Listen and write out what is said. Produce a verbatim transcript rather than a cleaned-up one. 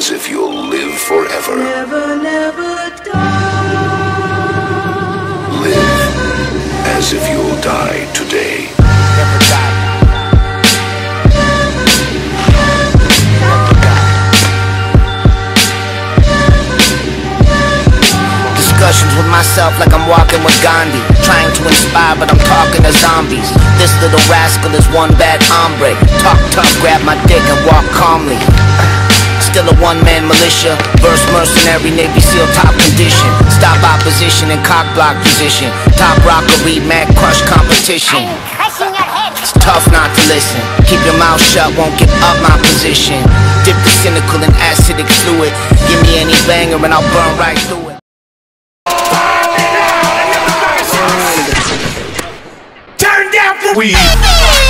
as if you'll live forever. Never, never die. Live as if you'll die today. Never die. Discussions with myself like I'm walking with Gandhi, trying to inspire but I'm talking to zombies. This little rascal is one bad hombre. Talk tough, grab my dick and walk calmly. Still a one-man militia, verse mercenary, Navy SEAL top condition. Stop opposition and cock block position. Top rockery, mad crush competition. It's tough not to listen. Keep your mouth shut, won't give up my position. Dip the cynical in acidic fluid. Give me any banger and I'll burn right through it. Turn down for weed.